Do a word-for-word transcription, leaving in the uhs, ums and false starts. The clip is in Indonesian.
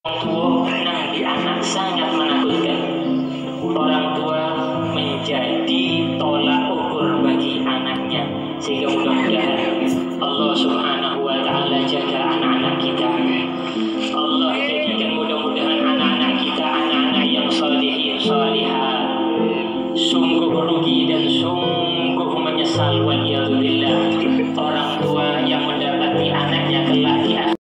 tua menanti anak sangat menakutkan. Orang tua menjadi tolak ukur bagi anaknya, sehingga mudah-mudahan Allah Subhanahu wa Ta'ala jaga anak-anak kita. Allah jadikan mudah-mudahan anak-anak kita anak-anak yang salihin salihah. Sungguh rugi dan sungguh